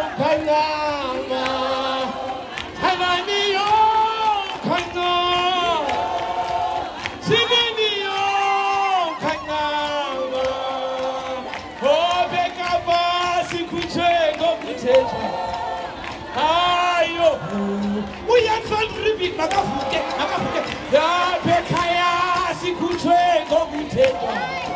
kanyama Hananiyo kanyama Sininiyo kanyama Obekaba Sikhutshwe Ngokuthenjwa Ayo Uyanfanda repeat makafuke Ya Ekhaya Sikhutshwe Ngokuthenjwa